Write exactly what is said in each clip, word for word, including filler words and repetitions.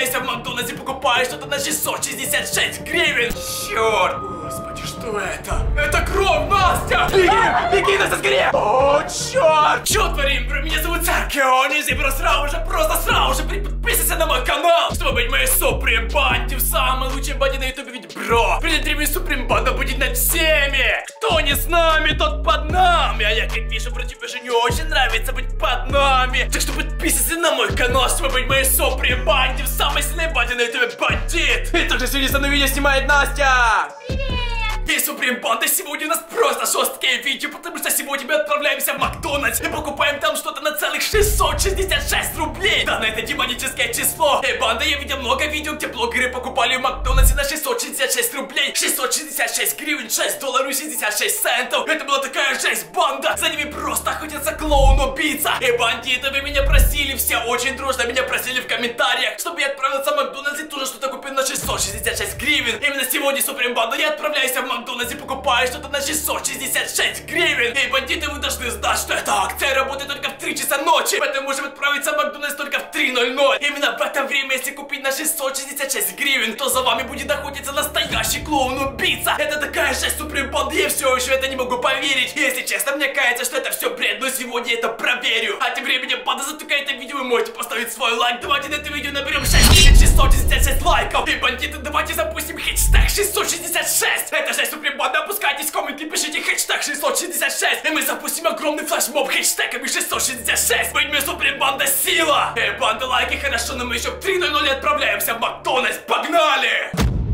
отправляйся в Макдональдс и покупай что-то на шестьсот шестьдесят шесть гривен. Черт! Господи, что это? Это кровь, Настя! Беги! Беги, Настя, скорее! О, черт! Че творим, бро? Меня зовут Царкионис, и просто сразу же, просто сразу же подписывайся на мой канал, чтобы быть моей суприм банде в самой лучшей банде на ютубе, ведь, бро, придет время суприм банда будет над всеми. Кто не с нами, тот под нами. А я как вижу, про тебя же не очень нравится быть под нами. Так что подписывайся на мой канал, чтобы быть моей суприм банде в самой сильной банде на ютубе, бандит. И также сегодня со мной видео снимает Настя. И Суприм Банда, сегодня у нас просто жесткие видео, потому что сегодня мы отправляемся в Макдональдс и покупаем там что-то на целых шестьсот шестьдесят шесть рублей. Да, на это демоническое число. Эй, Банда, я видел много видео, где блогеры покупали в Макдональдсе на шестьсот шестьдесят шесть рублей, шестьсот шестьдесят шесть гривен, шесть долларов и шестьдесят шесть центов. Это была такая жесть, Банда. За ними просто охотится клоун-убийца. Эй, бандиты, вы меня просили, все очень дружно меня просили в комментариях, чтобы я отправился в Макдональдс и тоже что-то купил на шестьсот шестьдесят шесть гривен. Именно сегодня, Суприм Банда, я отправляюсь в Макдональдс и покупаю что-то на шестьсот шестьдесят шесть гривен. Эй, бандиты, вы должны знать, что эта акция работает только в три часа ночи. Поэтому можем отправиться в Макдональдс только в три ноль ноль. Именно в это время, если купить на шестьсот шестьдесят шесть гривен, то за вами будет охотиться настоящий клоун-убийца. Это такая жесть, Суприм Банда, я все еще это не могу поверить. Если честно, мне кажется, что это все бред, но сегодня я это проверю. А тем временем, Банда, затыкай это видео, вы можете поставить свой лайк. Давайте на это видео наберем шесть тысяч шестьсот шестьдесят шесть лайков. И, бандиты, давайте запустим хэштег шестьсот шестьдесят шесть. Это жесть, Суприм Банда, опускайтесь в комменты, пишите хэштег шестьсот шестьдесят шесть. И мы запустим огромный флешмоб хэштегами шестьсот шестьдесят шесть. Быть мы Суприм Банда сила. Эй, Банда, лайки, хорошо, но мы еще в три ноль ноль отправляемся в Макдональдс. Погнали!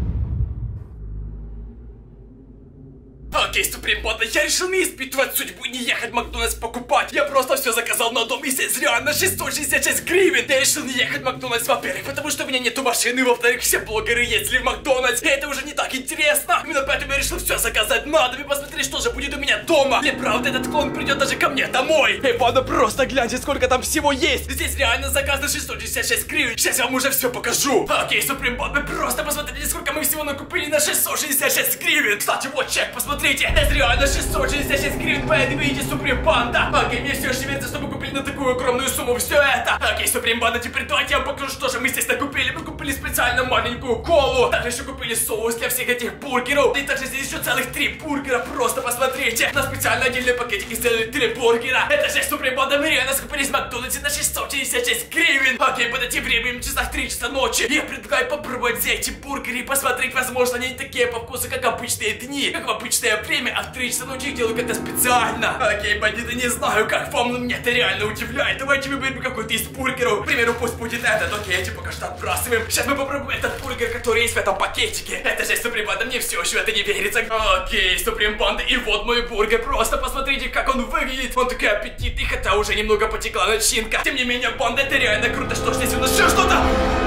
Окей, Суприм Банда, я решил не испытывать судьбу, не ехать в Макдональдс покупать. Я просто все заказал на дом, и здесь реально шестьсот шестьдесят шесть гривен. Я решил не ехать в Макдональдс, во-первых, потому что у меня нету машины, во-вторых, все блогеры ездили в Макдональдс, и это уже не так интересно. Именно поэтому я решил все заказать на дом и посмотреть, что же будет у меня дома. Или правда этот клон придет даже ко мне домой. Эй, Банда, просто гляньте, сколько там всего есть. Здесь реально заказ на шестьсот шестьдесят шесть гривен. Сейчас я вам уже все покажу. Окей, Суприм Банда, просто посмотрите, сколько мы всего накупили на шестьсот шестьдесят шесть гривен. Кстати, вот чек, посмотрите. Это реально шестьсот шестьдесят шесть гривен, поэтому видите, Суприм Банда. Окей, мне все еще верится, что мы купили на такую огромную сумму все это. Окей, Суприм Банда, теперь давайте я вам покажу, что же мы здесь накупили. Мы купили специально маленькую колу. Также еще купили соус для всех этих бургеров. И также здесь еще целых три бургера. Просто посмотрите. На специально отдельные пакетики сделали три бургера. Это же Суприм Банда, мы реально скупились в Макдональдсе на шестьсот шестьдесят шесть гривен. Окей, под этим временем, часах три часа ночи, я предлагаю попробовать все эти бургеры и посмотреть, возможно, они не такие по вкусу, как обычные дни, как в обычное время, а в три часа ночи их делаю как-то специально. Окей, бандиты, не знаю, как вам, но меня это реально удивляет. Давайте выберем какой-то из бургеров. К примеру, пусть будет этот. Окей, эти пока что отбрасываем. Сейчас мы попробуем этот бургер, который есть в этом пакетике. Это же Суприм Банда, мне все еще это не верится. Окей, Суприм Банда, и вот мой бургер. Просто посмотрите, как он выглядит. Он такой аппетитный, хотя уже немного потекла начинка. Тем не менее, Банда, это реально круто. Что ж здесь у нас еще что-то?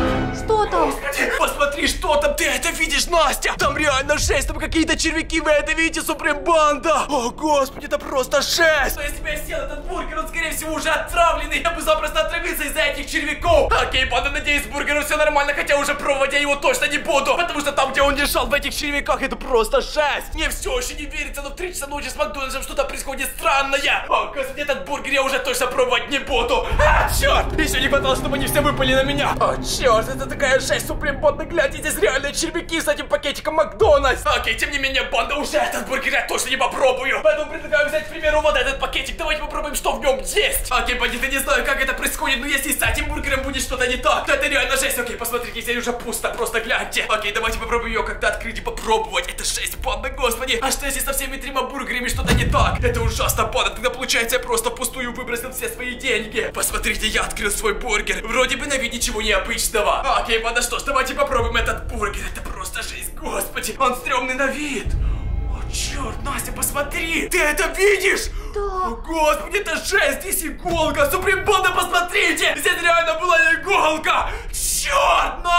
Что там? Господи, посмотри, что там, ты это видишь, Настя? Там реально жесть, там какие-то червяки, вы это видите, Суприм Банда? О, господи, это просто жесть! Но если бы я съел этот бургер, он, скорее всего, уже отравленный. Я бы запросто отравился из-за этих червяков. Окей, Банда, надеюсь, с бургером все нормально, хотя уже пробовать я его точно не буду. Потому что там, где он лежал в этих червяках, это просто жесть. Мне все еще не верится, но в три часа ночи с Макдональдсом что-то происходит странное. О, господи, этот бургер я уже точно пробовать не буду. А, черт! Еще не хватало, чтобы они все выпали на меня. О, черт, это такая жесть, Суприм Банда, гляньте, здесь реально червяки с этим пакетиком Макдональдс. Окей, тем не менее, Банда, уже этот бургер я точно не попробую. Поэтому предлагаю взять, к примеру, вот этот пакетик. Давайте попробуем, что в нем есть. Окей, бандиты, не знаю, как это происходит, но если с этим бургером будет что-то не так, то это реально жесть. Окей, посмотрите, здесь уже пусто, просто гляньте. Окей, давайте попробуем ее как-то открыть и попробовать. Это жесть, Банда, господи. А что если со всеми тремя бургерами что-то не так? Это ужасно, Банда, тогда получается я просто впустую выбросил все свои деньги. Посмотрите, я открыл свой бургер. Вроде бы на вид ничего необычного. Окей, Банда, что ж, давайте попробуем этот бургер. Это просто жесть, господи. Он стрёмный на вид. О, черт, Настя, посмотри. Ты это видишь? Да. О, господи, это жесть. Здесь иголка. Суприм Банда, посмотрите. Здесь реально была иголка. Черт, Настя, здесь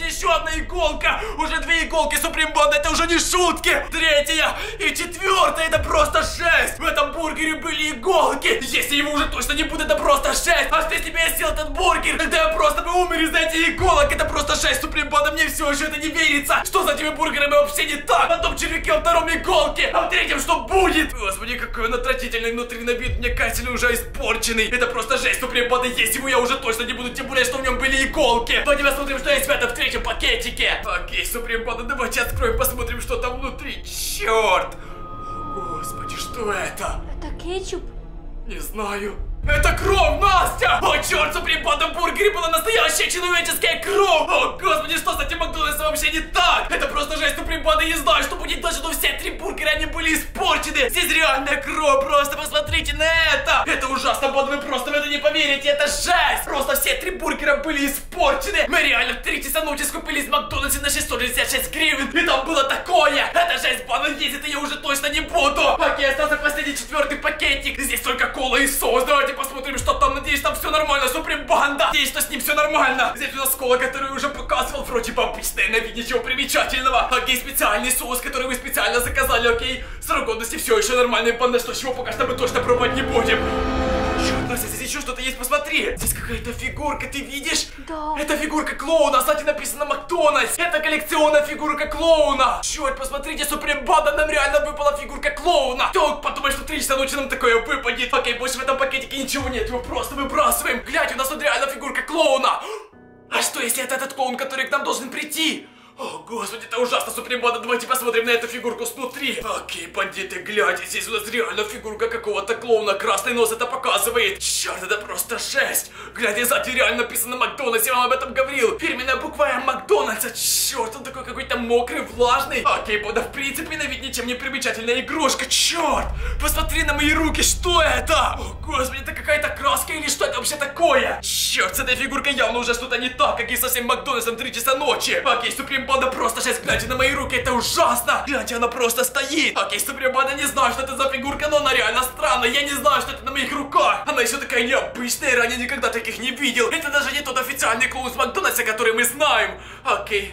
еще одна иголка. Уже две иголки Supreme Banda, это уже не шутки. Третья и четвертая, это просто жесть. В этом бургере были иголки. Если его уже точно не будет, это просто жесть. А что если бы я съел этот бургер, тогда я просто бы умер из-за этих иголок. Это просто жесть, Supreme Banda, мне все еще это не верится. Что за этими бургерами вообще не так? На том червяке, во втором иголки, а в третьем что будет? Господи, какой он отвратительный внутри на вид. Мне кажется, уже испорченный. Это просто жесть, Supreme Banda, есть его я уже точно не буду, тем более, что в нем были иголки. Давайте посмотрим, что есть в этом в третьем пакетике. Окей, Supreme Banda, давайте откроем, посмотрим, что там внутри. Черт! Господи, что это? Это кетчуп? Не знаю. Это кровь, Настя! О, черт, Supreme Banda, в бургере была настоящая человеческая кровь! О, господи, что с этим Макдональдсом вообще не так? Это просто жесть, Supreme Banda, я не знаю, что будет дальше, но все три бургера, они были испорчены! Здесь реальная кровь, просто посмотрите на это! Это ужасно, Банда, вы просто в это не поверите, это жесть! Просто все три бургера были испорчены! Мы реально в три часа ночи скупились в Макдональдсе на шестьсот шестьдесят шесть гривен, и там было такое! Это жесть, Банда, есть это я уже точно не буду! Окей, остался последний четвертый пакетик, здесь только кола и соус, давайте посмотрим, что там. Надеюсь, там все нормально, Supreme Banda. Надеюсь, что с ним все нормально. Здесь у нас кола, которую я уже показывал. Вроде бы обычная, на вид ничего примечательного. Окей, специальный соус, который вы специально заказали. Окей, срок годности все еще нормальный, Банда. Что чего пока что мы точно пробовать не будем. Черт, Настя, здесь еще что-то есть, посмотри. Здесь какая-то фигурка, ты видишь? Да. Это фигурка клоуна, кстати, написано Макдональдс. Это коллекционная фигурка клоуна. Черт, посмотрите, Supreme Banda, нам реально выпала фигурка клоуна. Кто подумает, что в три часа ночи нам такое выпадет? Окей, больше в этом пакетике ничего нет, его просто выбрасываем. Гляньте, у нас тут реально фигурка клоуна. А что, если это этот клоун, который к нам должен прийти? О, господи, это ужасно, Supreme Banda, давайте посмотрим на эту фигурку снутри. Окей, бандиты, гляньте, здесь у нас реально фигурка какого-то клоуна, красный нос это показывает. Черт, это просто жесть. Гляньте, сзади реально написано Макдональдс, я вам об этом говорил. Фирменная буква М Макдональдса, черт, он такой какой-то мокрый, влажный. Окей, Банда, в принципе, на вид ничем не примечательная игрушка, черт. Посмотри на мои руки, что это? О, господи, это какая-то краска или что это вообще такое? Черт, с этой фигуркой явно уже что-то не так, как и со всем Макдональдсом три часа ночи. Окей, Supreme Banda, просто жесть, гляньте на мои руки, это ужасно. Гляньте, она просто стоит. Окей, Supreme Banda, не знаю, что это за фигурка, но она реально странная. Я не знаю, что это на моих руках. Она еще такая необычная, ранее никогда таких не видел. Это даже не тот официальный клоун с Макдональдса, который мы знаем. Окей.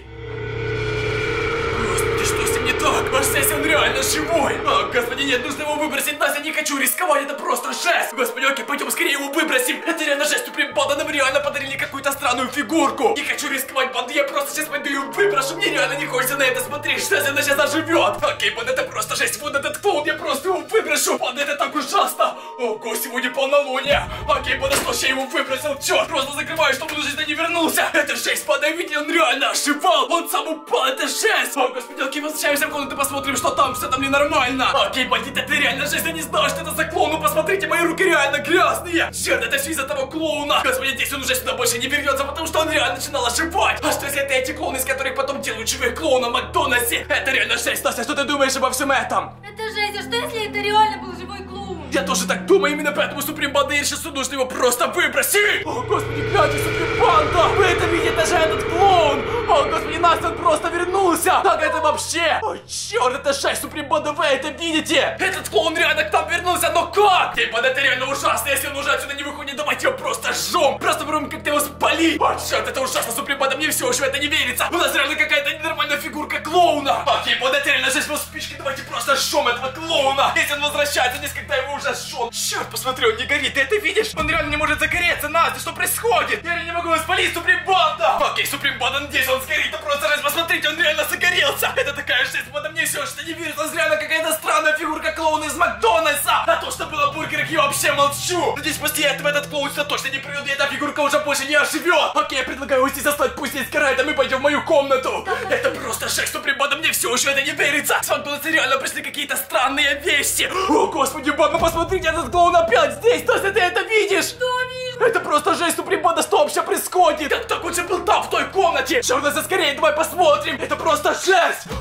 Господи, что с ним не так? Аж здесь он реально живой. О, господи, нет, нужно его выбросить. Настя, не хочу рисковать, это просто жесть. Господи, окей, пойдем скорее его выбросим. Это реально жесть, Supreme Banda, нам реально подарили какую-то странную фигурку. Не хочу рисковать, Банда, я просто сейчас пойду ее выброшу. Мне реально не хочется на это смотреть, что если она сейчас оживет. Окей, Банда, это просто жесть. Вот этот клоун, я просто его выброшу. Банда, это так ужасно. Ого, сегодня полнолуние. Окей, Банда, что ж я его выбросил? Черт, просто закрываю, чтобы он уже не вернулся. Это жесть, Банда, видите, он реально оживал. Он сам упал, это жесть. О, господи, окей, возвращаемся в комнату, посмотрим, что там, все там ненормально. Окей, бандит, это реально жесть, я не знаю, что это за клоун. Ну, посмотрите, мои руки реально грязные. Черт, это все из-за того клоуна. Господи, здесь он уже сюда больше не вернется, потому что он реально начинал оживать. А что если это эти клоуны, из которых потом делают живых клоунов в Макдональдсе? Это реально жесть. Настя, что ты думаешь обо всем этом? Это жесть, а что если это реально был живой клоун? Я тоже так думаю, именно поэтому Supreme Banda, я сейчас нужно его просто выбросить. О, господи, гляньте, Supreme Banda. Вы это видите, даже этот клоун. О, господи, Настя, он просто вернулся. Как это вообще? Ой, черт, это жесть, Supreme Banda, вы это видите? Этот клоун реально к нам вернулся, но как? Типа, это реально ужасно, если он уже отсюда не выходит, давайте его просто жжем. Просто попробуем как-то его спалить. О, черт, это ужасно, Supreme Banda, мне все еще это не верится. У нас реально какая-то ненормальная фигурка клоуна. Окей, Banda, это реально жесть, вот спички, давайте просто жжем этого клоуна. Если он возвращается, здесь когда его уже сжжем. Черт, посмотри, он не горит, ты это видишь? Он реально не может загореться, Настя, что происходит? Я реально не могу его спалить, Supreme Banda. Окей, Supreme Banda, надеюсь, он сгорит, но просто раз, посмотрите, он реально загорелся. Это такая жесть, Banda, мне все что не верится, он реально какая-то странная фигурка клоуна из Макдональдса. А то, что было в бургерах, я вообще молчу. Надеюсь, после этого этот клоун сюда точно не придет, и эта фигурка уже больше не оживет. Окей, я предлагаю его здесь оставить, пусть здесь сгорает, а мы пойдем в мою комнату. Это просто жесть, Supreme Banda, мне все еще это не верится. С Макдональдса реально пришли какие-то странные вещи. О, господи, Banda, посмотрите, этот клоун опять здесь. Настя, ты это видишь? Что вижу? Это просто жесть, Supreme Banda, что вообще происходит? Так, так он же был там, в той комнате. Черт, Настя, скорее, давай посмотрим. Это просто жесть.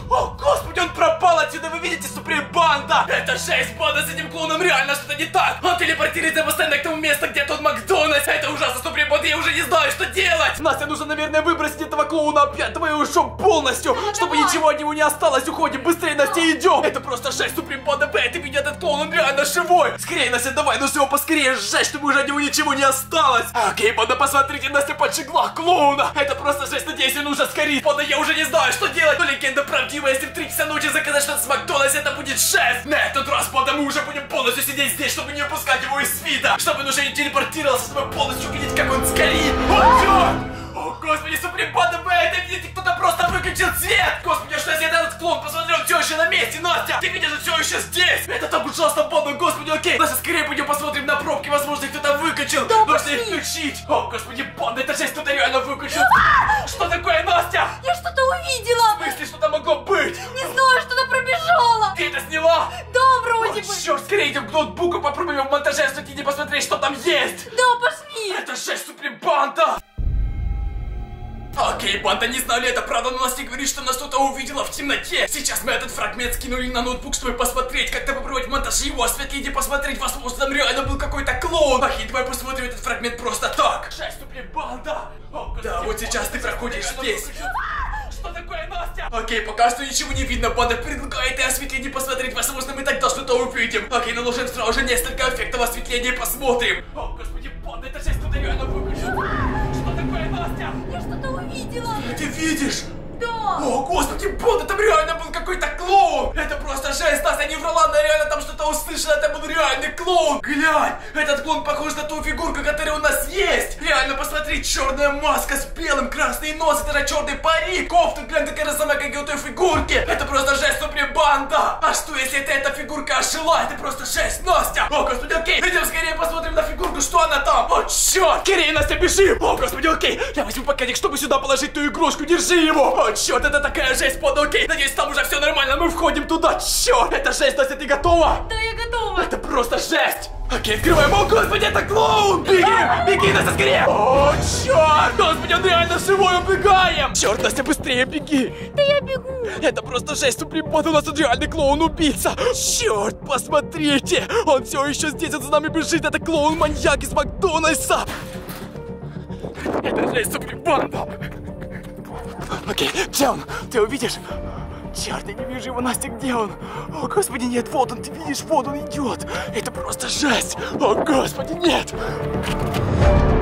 О, господи, он пропал отсюда, вы видите, Суприм Банда! Это жесть, банда, с этим клоуном реально что-то не так! Он телепортируется постоянно к тому месту, где тот Макдональдс! Это ужасно, Суприм Банда, я уже не знаю, что делать! Настя, нужно, наверное, выбросить этого клоуна опять, давай ушел полностью, да, чтобы давай. ничего от него не осталось, уходим, быстрее, Настя, идем! Это просто жесть, Суприм Банда, ты видишь, этот клоун, он реально живой! Скорее, Настя, давай, нужно его поскорее сжечь, чтобы уже от него ничего не осталось! Окей, банда, посмотрите, Настя поджигла клоуна! Это просто жесть, надеюсь, он уже сгорит! Банда, я уже не знаю, что делать! Но легенда правдивая, если в три часа ночи заказать что-то с Макдональдс, это будет жесть! На этот раз, банда, мы уже будем полностью сидеть здесь, чтобы не выпускать его из вида! Чтобы он уже не телепортировался, чтобы полностью увидеть, как он сгорит! О, черт! О, господи, Суприм Банда, вы это видите, кто-то просто выключил свет! Господи, что если этот клон, посмотри, он все еще на месте, Настя! Ты видишь, он все еще здесь! Это так ужасно, Банда, господи, окей! Настя, скорее пойдем посмотрим на пробки, возможно, их кто-то выключил! Да, нужно их пошли. включить! О, господи, Банда, это жесть, кто-то реально выключил! Что такое, Настя? Я что-то увидела. В смысле, что-то могло быть? Не знаю, что-то пробежало. Ты это сняла? Да, вроде О, бы. черт, скорее идем к ноутбуку, попробуем в монтаже осветить и посмотреть, что там есть! Да, пошли. Это жесть, Суприм Банда! Окей, Банда, не знали это, правда, но Настя говорит, что она что-то увидела в темноте. Сейчас мы этот фрагмент скинули на ноутбук, чтобы посмотреть, как-то попробовать в монтаже его осветлить и посмотреть, возможно, там реально был какой-то клоун. Окей, давай посмотрим этот фрагмент просто так. Жесть, Суприм Банда! О, да, вот сейчас ты проходишь здесь. Что такое, Настя? Окей, пока что ничего не видно, Банда предлагает и осветлить и посмотреть, возможно, мы тогда что-то увидим. Окей, наложим сразу же несколько эффектов осветления и посмотрим. О, господи, Банда, это жесть, кто-то реально выключил. Что такое, Настя? Я что-то увидела. Ты видишь? Да. О, господи, Банда, там реально был какой-то клоун! Это просто жесть, Настя не врала, она реально там что-то услышала, это был реальный клоун! Глянь, этот клоун похож на ту фигурку, которая у нас есть! Реально, посмотри, черная маска с белым, красный нос, это же черный парик, кофта, глянь, такая же самая, как и у той фигурки! Это просто жесть, Суприм Банда! А что, если это эта фигурка ожила? Это просто жесть, Настя! О, господи, окей, идем скорее посмотрим на фигурку, что она там! О, черт! Скорее, Настя, бежим! О, господи, окей, я возьму пакетик, чтобы сюда положить ту игрушку, держи его! О, черт, это такая жесть, под окей! Надеюсь, там уже все нормально, мы входим туда, черт! Это жесть, Настя, ты готова? Да, я готова. Это просто жесть! Окей, открываем, о, господи, это клоун! Беги, беги, Настя, скорее! О, черт! Господи, он реально живой, убегаем! Черт, Настя, быстрее беги! Да я бегу. Это просто жесть, Суприм Банда, у нас тут реальный клоун-убийца! Черт, посмотрите! Он все еще здесь, он за нами бежит, это клоун-маньяк из Макдональдса! Это жесть, Суприм Банда! Окей, где он? Ты увидишь? Черт, я не вижу его, Настя, где он? О, господи, нет, вот он, ты видишь, вот он идет! Это просто жесть! О, господи, нет!